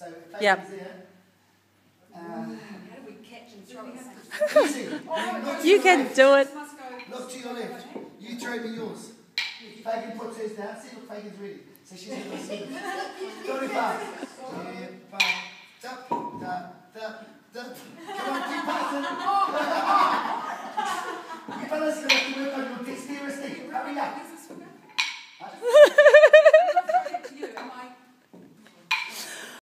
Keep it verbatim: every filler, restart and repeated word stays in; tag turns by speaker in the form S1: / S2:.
S1: So Fagan's
S2: Yep.
S1: here. Uh,
S3: How do we catch and throw it?
S1: easy. Look to
S2: You
S1: your
S2: can
S1: left.
S2: do it.
S1: Look to your left. You throw me yours. Fagan puts hers down. See, look, Fagan's ready. So she's going to see it. twenty-five.